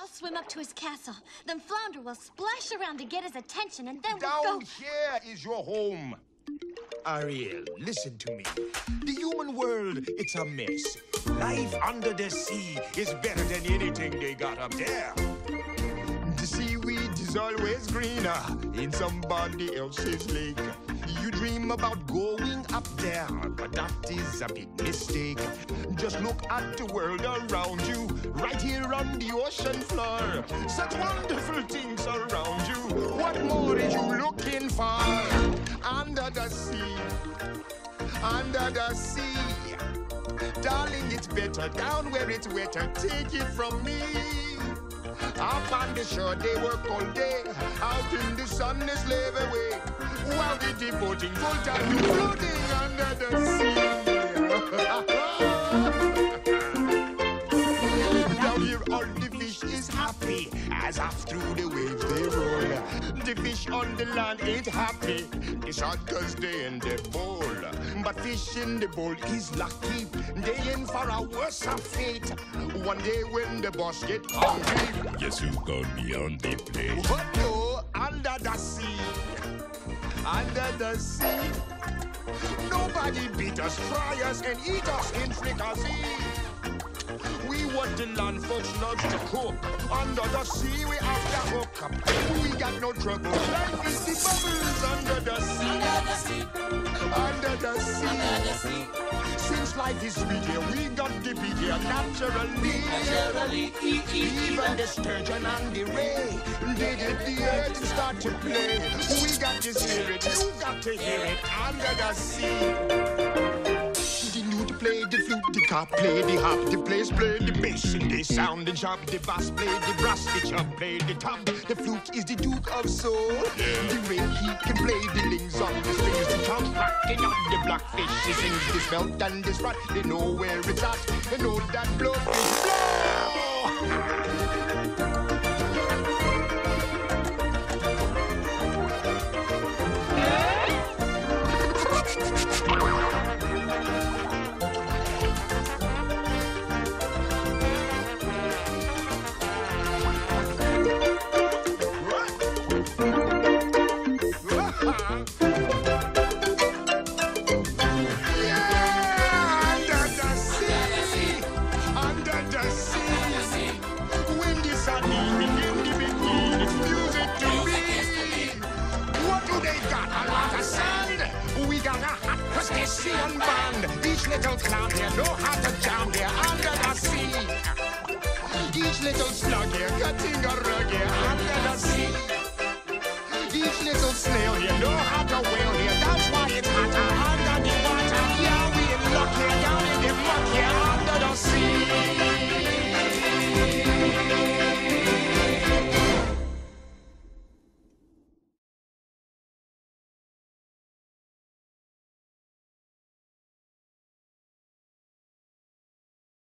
I'll swim up to his castle. Then Flounder will splash around to get his attention, and then we'll Down go... here is your home. Ariel, listen to me. The human world, it's a mess. Life under the sea is better than anything they got up there. The seaweed is always greener in somebody else's lake. You dream about going up there, but that is a big mistake. Just look at the world around you, right here on the ocean floor. Such wonderful things around you. What more are you looking for? Under the sea, under the sea. Darling, it's better down where it's wetter. Take it from me. Up on the shore, they work all day. Out in the sun, they slave away. While the devoting full time to floating under the sea. Down here, all the fish is happy as off through the waves they roll. The fish on the land ain't happy. It's hot cause they in the bowl. But fish in the bowl is lucky. They in for a worse fate. One day when the boss get hungry, Yes, you got me on the plate. what no, under the sea. Under the sea. Nobody beat us, fry us, and eat us in fricassee. We want the land folks loves to cook. Under the sea, we have to hook up. We got no trouble. Life is the bubbles under the sea. Under the sea. Under the sea. Since life is sweet here, we got the beat here naturally. Even the sturgeon and the ray, they get the earth and start to play. We got to hear it, you got to hear it under the sea. The lute play the flute, the carp play the harp, the bass play the bass, and they sound and sharp. The bass play the brass, the chub play the top. The flute is the Duke of Soul. The ray he can play the lings on the strings. The trout rocking on the blackfish. He sings the smelt and the sprat. They know where it's at. They know that blow is blow. Band. Each little clown here know how to jam here under the sea. Each little slug here cutting a rug here under the sea. Each little snail here know how to win